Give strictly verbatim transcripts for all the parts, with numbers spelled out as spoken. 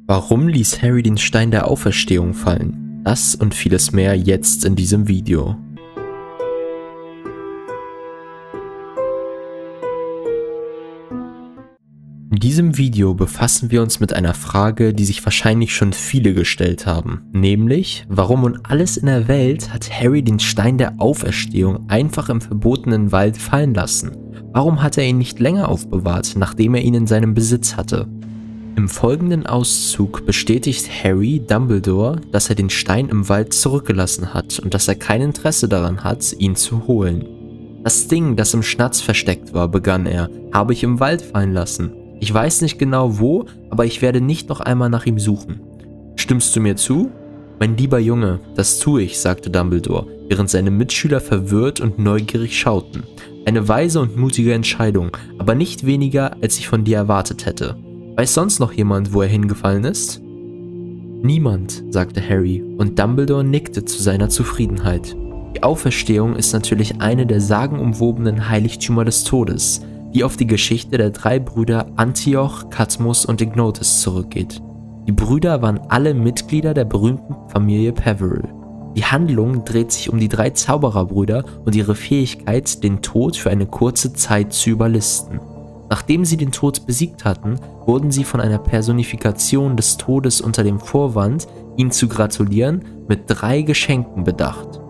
Warum ließ Harry den Stein der Auferstehung fallen? Das und vieles mehr jetzt in diesem Video. In diesem Video befassen wir uns mit einer Frage, die sich wahrscheinlich schon viele gestellt haben, nämlich, warum um alles in der Welt hat Harry den Stein der Auferstehung einfach im verbotenen Wald fallen lassen? Warum hat er ihn nicht länger aufbewahrt, nachdem er ihn in seinem Besitz hatte? Im folgenden Auszug bestätigt Harry Dumbledore, dass er den Stein im Wald zurückgelassen hat und dass er kein Interesse daran hat, ihn zu holen. Das Ding, das im Schnatz versteckt war, begann er, habe ich im Wald fallen lassen. Ich weiß nicht genau wo, aber ich werde nicht noch einmal nach ihm suchen. Stimmst du mir zu? Mein lieber Junge, das tue ich, sagte Dumbledore, während seine Mitschüler verwirrt und neugierig schauten. Eine weise und mutige Entscheidung, aber nicht weniger, als ich von dir erwartet hätte. Weiß sonst noch jemand, wo er hingefallen ist? Niemand, sagte Harry, und Dumbledore nickte zu seiner Zufriedenheit. Die Auferstehung ist natürlich eine der sagenumwobenen Heiligtümer des Todes, die auf die Geschichte der drei Brüder Antioch, Cadmus und Ignotus zurückgeht. Die Brüder waren alle Mitglieder der berühmten Familie Peverell. Die Handlung dreht sich um die drei Zaubererbrüder und ihre Fähigkeit, den Tod für eine kurze Zeit zu überlisten. Nachdem sie den Tod besiegt hatten, wurden sie von einer Personifikation des Todes unter dem Vorwand, ihm zu gratulieren, mit drei Geschenken bedacht.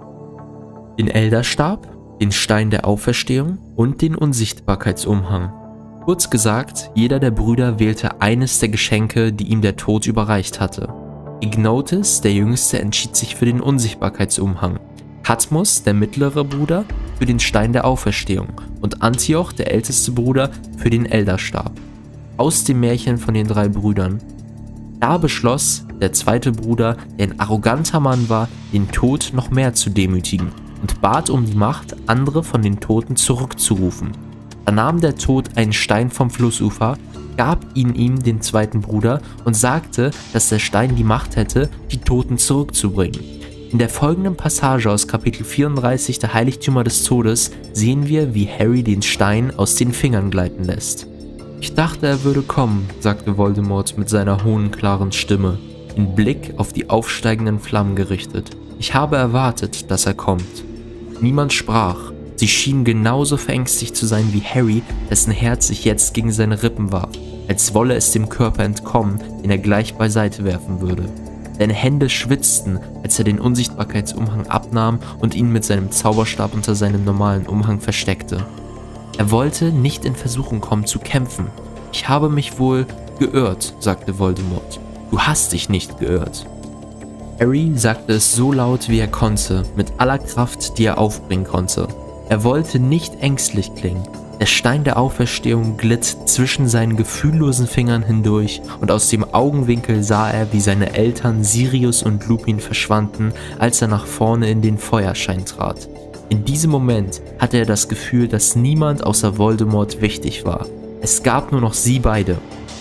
Den Elderstab, den Stein der Auferstehung und den Unsichtbarkeitsumhang. Kurz gesagt, jeder der Brüder wählte eines der Geschenke, die ihm der Tod überreicht hatte. Ignotus, der Jüngste, entschied sich für den Unsichtbarkeitsumhang, Cadmus, der mittlere Bruder, für den Stein der Auferstehung und Antioch, der älteste Bruder, für den Elderstab. Aus dem Märchen von den drei Brüdern. Da beschloss der zweite Bruder, der ein arroganter Mann war, den Tod noch mehr zu demütigen und bat um die Macht, andere von den Toten zurückzurufen. Da nahm der Tod einen Stein vom Flussufer, gab ihn ihm den zweiten Bruder und sagte, dass der Stein die Macht hätte, die Toten zurückzubringen. In der folgenden Passage aus Kapitel vierunddreißig der Heiligtümer des Todes sehen wir, wie Harry den Stein aus den Fingern gleiten lässt. Ich dachte, er würde kommen, sagte Voldemort mit seiner hohen, klaren Stimme, den Blick auf die aufsteigenden Flammen gerichtet. Ich habe erwartet, dass er kommt. Niemand sprach. Sie schienen genauso verängstigt zu sein wie Harry, dessen Herz sich jetzt gegen seine Rippen warf, als wolle es dem Körper entkommen, den er gleich beiseite werfen würde. Seine Hände schwitzten, als er den Unsichtbarkeitsumhang abnahm und ihn mit seinem Zauberstab unter seinem normalen Umhang versteckte. Er wollte nicht in Versuchung kommen zu kämpfen. Ich habe mich wohl geirrt, sagte Voldemort. Du hast dich nicht geirrt. Harry sagte es so laut, wie er konnte, mit aller Kraft, die er aufbringen konnte. Er wollte nicht ängstlich klingen. Der Stein der Auferstehung glitt zwischen seinen gefühllosen Fingern hindurch und aus dem Augenwinkel sah er, wie seine Eltern Sirius und Lupin verschwanden, als er nach vorne in den Feuerschein trat. In diesem Moment hatte er das Gefühl, dass niemand außer Voldemort wichtig war. Es gab nur noch sie beide.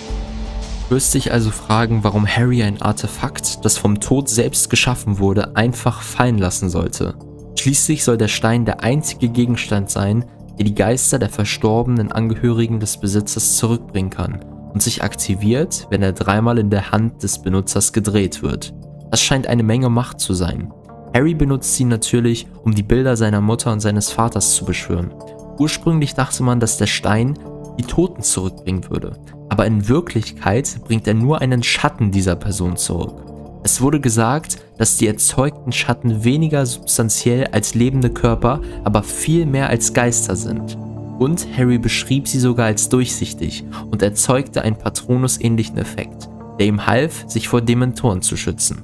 Du wirst dich also fragen, warum Harry ein Artefakt, das vom Tod selbst geschaffen wurde, einfach fallen lassen sollte. Schließlich soll der Stein der einzige Gegenstand sein, der die Geister der verstorbenen Angehörigen des Besitzers zurückbringen kann und sich aktiviert, wenn er dreimal in der Hand des Benutzers gedreht wird. Das scheint eine Menge Macht zu sein. Harry benutzt sie natürlich, um die Bilder seiner Mutter und seines Vaters zu beschwören. Ursprünglich dachte man, dass der Stein die Toten zurückbringen würde, aber in Wirklichkeit bringt er nur einen Schatten dieser Person zurück. Es wurde gesagt, dass die erzeugten Schatten weniger substanziell als lebende Körper, aber viel mehr als Geister sind. Und Harry beschrieb sie sogar als durchsichtig und erzeugte einen Patronus-ähnlichen Effekt, der ihm half, sich vor Dementoren zu schützen.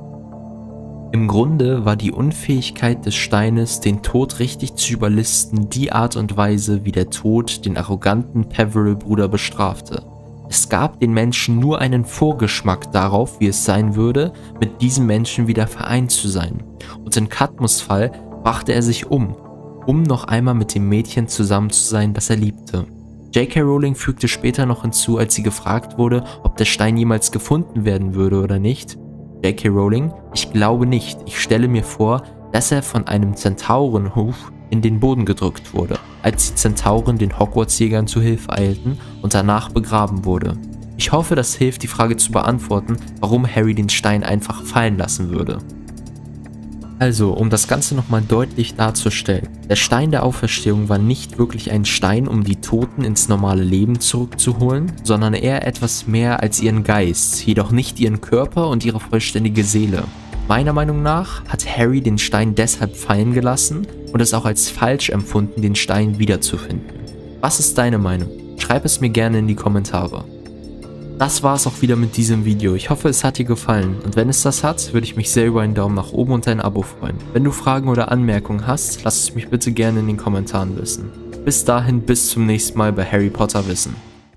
Im Grunde war die Unfähigkeit des Steines, den Tod richtig zu überlisten, die Art und Weise, wie der Tod den arroganten Peverell-Bruder bestrafte. Es gab den Menschen nur einen Vorgeschmack darauf, wie es sein würde, mit diesem Menschen wieder vereint zu sein. Und in Cadmus' Fall brachte er sich um, um noch einmal mit dem Mädchen zusammen zu sein, das er liebte. J K Rowling fügte später noch hinzu, als sie gefragt wurde, ob der Stein jemals gefunden werden würde oder nicht. J K Rowling, ich glaube nicht. Ich stelle mir vor, dass er von einem Zentaurenhuf in den Boden gedrückt wurde, als die Zentauren den Hogwarts-Jägern zu Hilfe eilten und danach begraben wurde. Ich hoffe, das hilft, die Frage zu beantworten, warum Harry den Stein einfach fallen lassen würde. Also, um das Ganze nochmal deutlich darzustellen, der Stein der Auferstehung war nicht wirklich ein Stein, um die Toten ins normale Leben zurückzuholen, sondern eher etwas mehr als ihren Geist, jedoch nicht ihren Körper und ihre vollständige Seele. Meiner Meinung nach hat Harry den Stein deshalb fallen gelassen und es auch als falsch empfunden, den Stein wiederzufinden. Was ist deine Meinung? Schreib es mir gerne in die Kommentare. Das war es auch wieder mit diesem Video. Ich hoffe, es hat dir gefallen und wenn es das hat, würde ich mich sehr über einen Daumen nach oben und ein Abo freuen. Wenn du Fragen oder Anmerkungen hast, lass es mich bitte gerne in den Kommentaren wissen. Bis dahin, bis zum nächsten Mal bei Harry Potter Wissen.